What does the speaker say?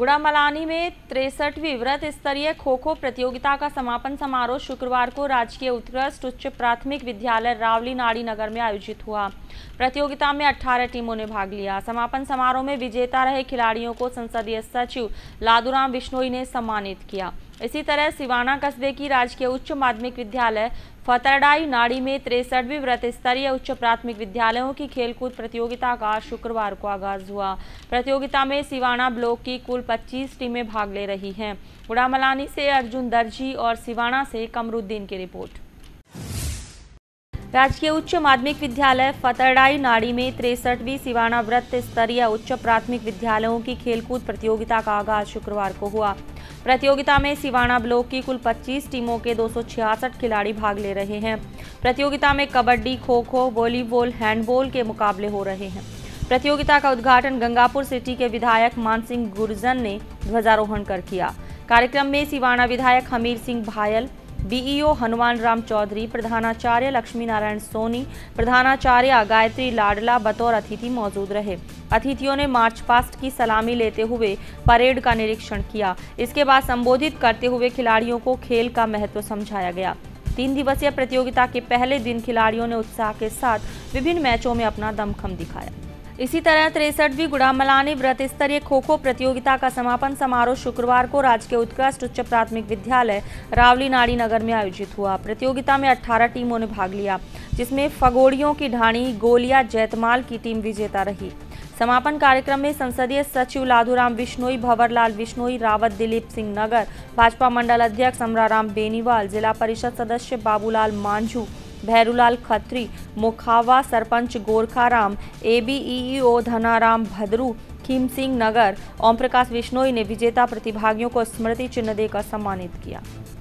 गुड़ामलानी में 63वीं व्रत स्तरीय खो खो प्रतियोगिता का समापन समारोह शुक्रवार को राजकीय उत्कृष्ट उच्च प्राथमिक विद्यालय रावली नाड़ी नगर में आयोजित हुआ। प्रतियोगिता में 18 टीमों ने भाग लिया। समापन समारोह में विजेता रहे खिलाड़ियों को संसदीय सचिव लादूराम बिश्नोई ने सम्मानित किया। इसी तरह सिवाना कस्बे की राजकीय उच्च माध्यमिक विद्यालय फतरडाई नाड़ी में 63वीं व्रत स्तरीय उच्च प्राथमिक विद्यालयों की खेलकूद प्रतियोगिता का शुक्रवार को आगाज हुआ। प्रतियोगिता में सिवाना ब्लॉक की कुल 25 टीमें भाग ले रही हैं। गुड़ामलानी से अर्जुन दर्जी और सिवाना से कमरुद्दीन की रिपोर्ट। राजकीय उच्च माध्यमिक विद्यालय फतरडाई नाड़ी में 63वीं सिवाना व्रत स्तरीय उच्च प्राथमिक विद्यालयों की खेलकूद प्रतियोगिता का आगाज शुक्रवार को हुआ। प्रतियोगिता में सिवाना ब्लॉक की कुल 25 टीमों के 266 खिलाड़ी भाग ले रहे हैं। प्रतियोगिता में कबड्डी, खो खो, वॉलीबॉल, हैंडबॉल के मुकाबले हो रहे हैं। प्रतियोगिता का उद्घाटन गंगापुर सिटी के विधायक मानसिंह गुर्जर ने ध्वजारोहण कर किया। कार्यक्रम में सिवाना विधायक हमीर सिंह भायल, बीईओ हनुमान राम चौधरी, प्रधानाचार्य लक्ष्मी नारायण सोनी, प्रधानाचार्य गायत्री लाडला बतौर अतिथि मौजूद रहे। अतिथियों ने मार्च पास्ट की सलामी लेते हुए परेड का निरीक्षण किया। इसके बाद संबोधित करते हुए खिलाड़ियों को खेल का महत्व समझाया गया। 3 दिवसीय प्रतियोगिता के पहले दिन खिलाड़ियों ने उत्साह के साथ विभिन्न मैचों में अपना दमखम दिखाया। इसी तरह 63वीं गुड़ामलानी व्रत स्तरीय खो खो प्रतियोगिता का समापन समारोह शुक्रवार को राजकीय उत्कृष्ट उच्च प्राथमिक विद्यालय रावली नाड़ी नगर में आयोजित हुआ। प्रतियोगिता में 18 टीमों ने भाग लिया, जिसमें फगोड़ियों की ढाणी गोलिया जैतमाल की टीम विजेता रही। समापन कार्यक्रम में संसदीय सचिव लादूराम बिश्नोई, भंवरलाल बिश्नोई, रावत दिलीप सिंह नगर, भाजपा मंडल अध्यक्ष अमराराम बेनीवाल, जिला परिषद सदस्य बाबूलाल मांझू, भैरूलाल खत्री, मुखावा सरपंच गोरखाराम, एबीईओ धनाराम भद्रू, खीम सिंह नगर, ओम प्रकाश बिश्नोई ने विजेता प्रतिभागियों को स्मृति चिन्ह देकर सम्मानित किया।